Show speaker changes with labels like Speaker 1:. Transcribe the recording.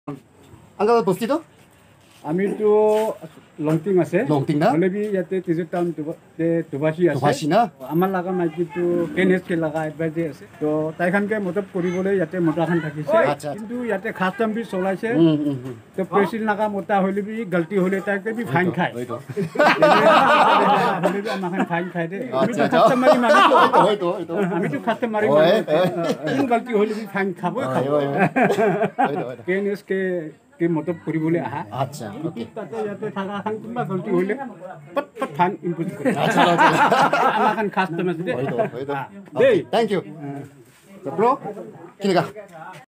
Speaker 1: uncle বস্তিটো
Speaker 2: আমিতো লংটিং আছে
Speaker 1: লংটিং না
Speaker 2: হলে বি ইয়াতে তিজুৰ টাউন দুবাসী আছে
Speaker 1: দুবাসী না
Speaker 2: আমাৰ লগা মাইকীটো কেনেছকে লগা এডভাইজে আছে তো তাইখানকে মদত কৰিবলৈ ইয়াতে মতাখান থাকিছে কিন্তু ইয়াতে খাস্তাম বি চলাইছে তো প্ৰেচিল লগা মতা হ'লে বি গলতি হ'লে তাইকে বি ফাইন খায় হ'লে বি আমাখান ফাইন খায় দে আমিতো খাস্তাম মাৰি আমিতো খাস্তাম মাৰি কোন গলতি হ'লে বি ফাইন খাবই কেনেছকে মদত কৰিবলৈ আহা
Speaker 1: আচ্ছা ওকে
Speaker 2: তাতে ইয়াতে থাকা খান কিবা গলতি হ'লে পট পট ফাইন ইম্পোজ কৰে আমাখান খাস্তাম আছে দে
Speaker 1: থ্যাংক ইউ ব্রো কিনগা